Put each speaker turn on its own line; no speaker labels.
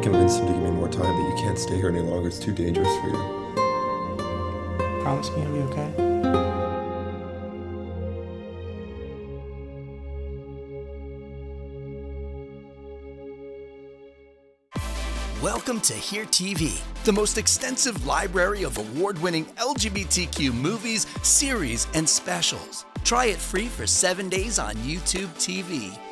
convinced him to give me more time, but you can't stay here any longer. It's too dangerous for you.
Promise me you'll be okay?
Welcome to heretv, the most extensive library of award-winning LGBTQ movies, series, and specials. Try it free for 7 days on YouTube TV.